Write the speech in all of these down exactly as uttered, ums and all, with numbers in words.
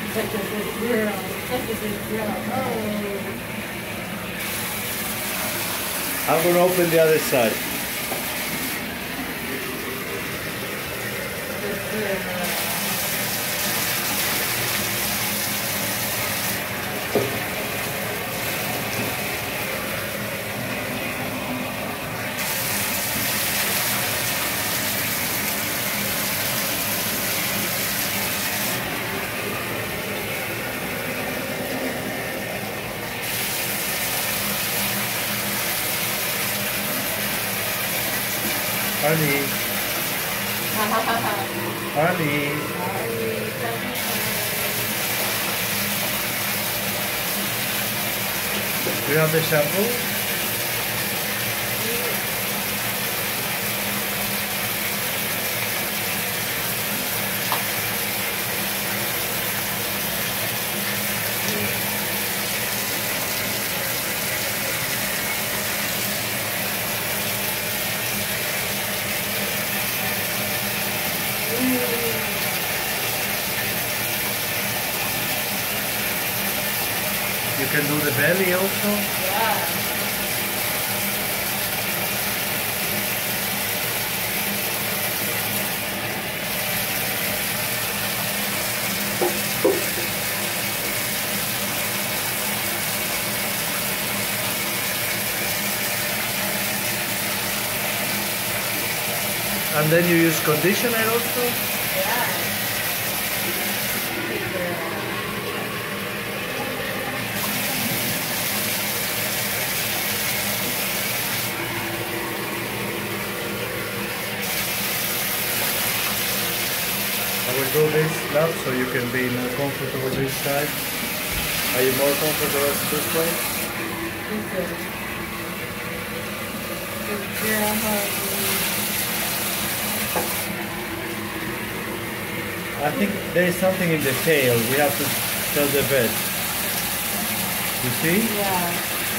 Such a good girl. Such a good girl. Oh. I'm going to open the other side. Good girl. Honey. Honey. Do you have the shampoo? You can do the belly also? Yeah. And then you use conditioner also? Yeah. Good girl. I will do this now so you can be more comfortable this side. Are you more comfortable this way? Good girl. Good girl, honey. I think there is something in the tail. We have to tell the vet. You see? Yeah.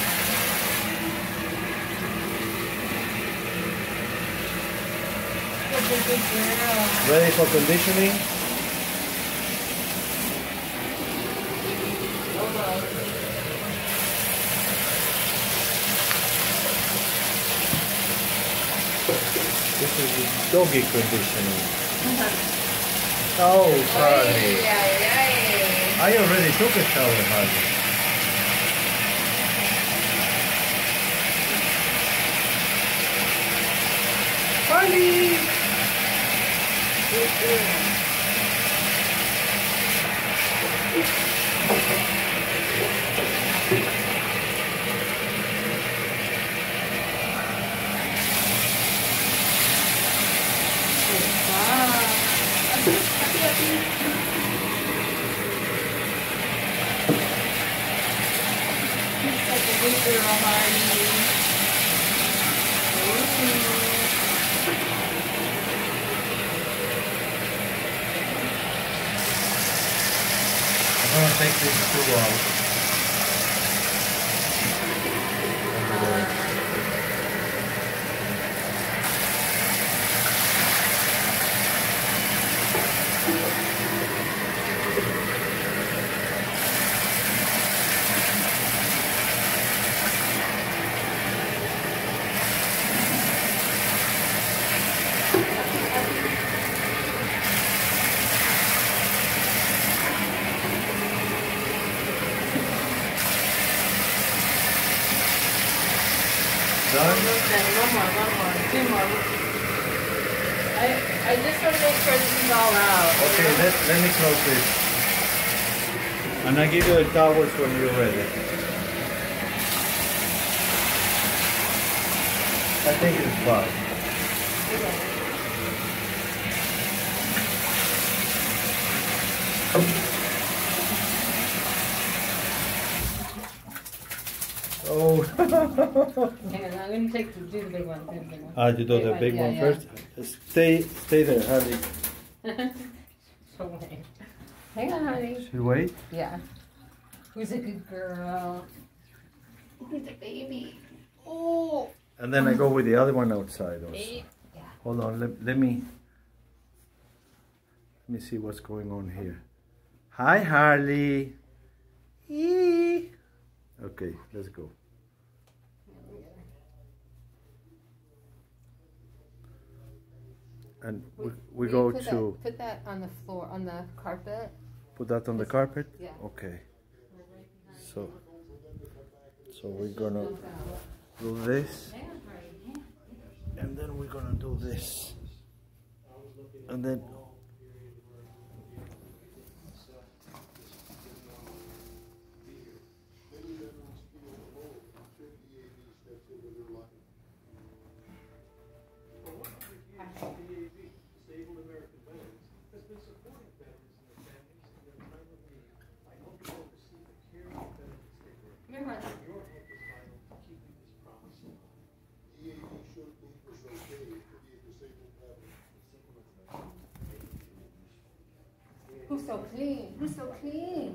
Such a good girl. Ready for conditioning? Hold on. This is the doggy conditioning. Oh, honey. Ay, ay, ay. I already took a shower, honey. Honey! Good girl. Such a good girl, honey. I'm gonna take this screw out. Done? One more, one more, two more. I, I just want to make sure this is all out. Okay, let, let me close this. And I give you the towels when you're ready. I think it's fine. Oh. Hang on, I'm going to take the, do the big one. Do the big one. Ah, you do the big yeah, one yeah. first? Stay, stay there, honey. So wait. Hang on, honey. Should we wait? Yeah. Who's a good girl? Who's a baby? Oh. And then I go with the other one outside also. Babe. Yeah. Hold on, let, let me let me see what's going on here. Hi, Harley. Eee. Okay, let's go. And we, we go put to... That, put that on the floor, on the carpet. Put that on the carpet? Yeah. Okay. So, so we're gonna do this. And then we're gonna do this. And then... Who's so clean? Who's so clean?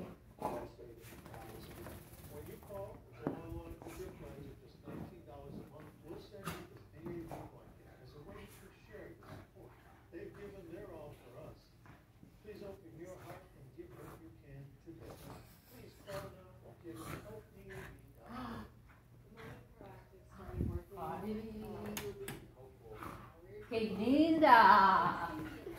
¡Qué linda!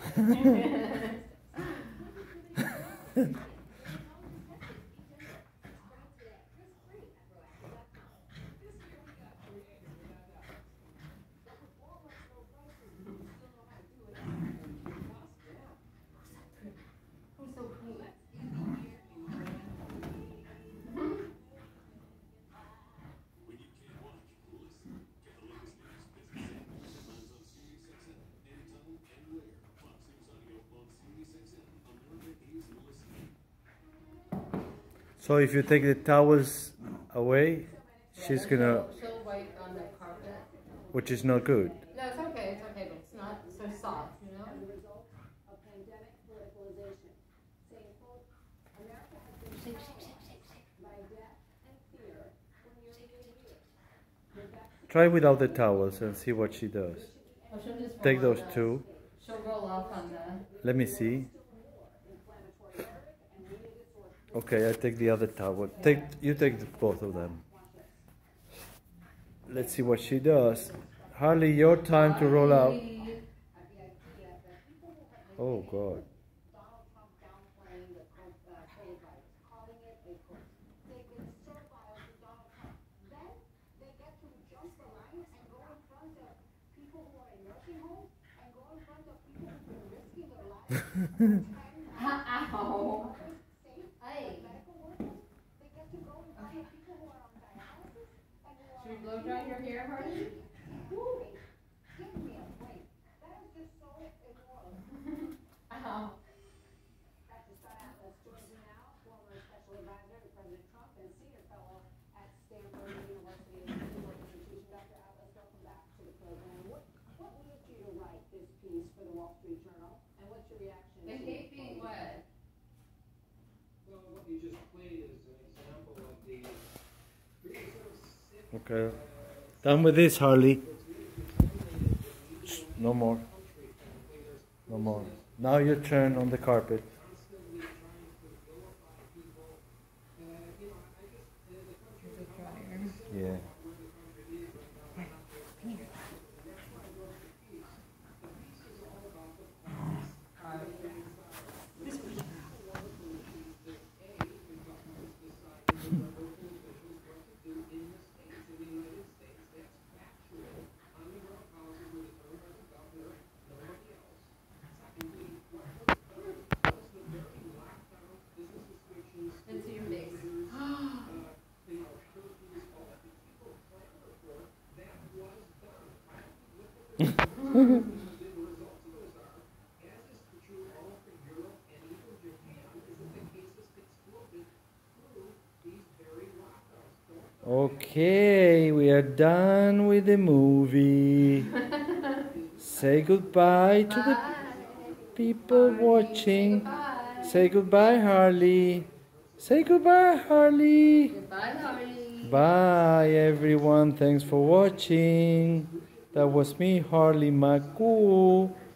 So if you take the towels away, she's gonna... She'll wipe on the carpet. Which is not good. No, it's okay, it's okay, but it's not so soft, you know? Try without the towels and see what she does. Oh, she'll just Take roll those on the- two. She'll roll off on the... Let me see. Okay, I take the other towel. Take you take the, both of them. Let's see what she does. Harley, your time to roll out. Oh God. Ow! Hey. Should we blow dry your hair, Harley? Ow. They hate being wet. Well, what you just played is an example of the Okay. Done with this, Harley. No more. No more. Now your turn on the carpet. Yeah. Into your face. Okay, we are done with the movie. Say goodbye to the Bye. people Harley, watching. Goodbye. Say goodbye, Harley. Say goodbye, Harley. Goodbye, Harley. Bye, everyone. Thanks for watching. That was me, Harley Macu.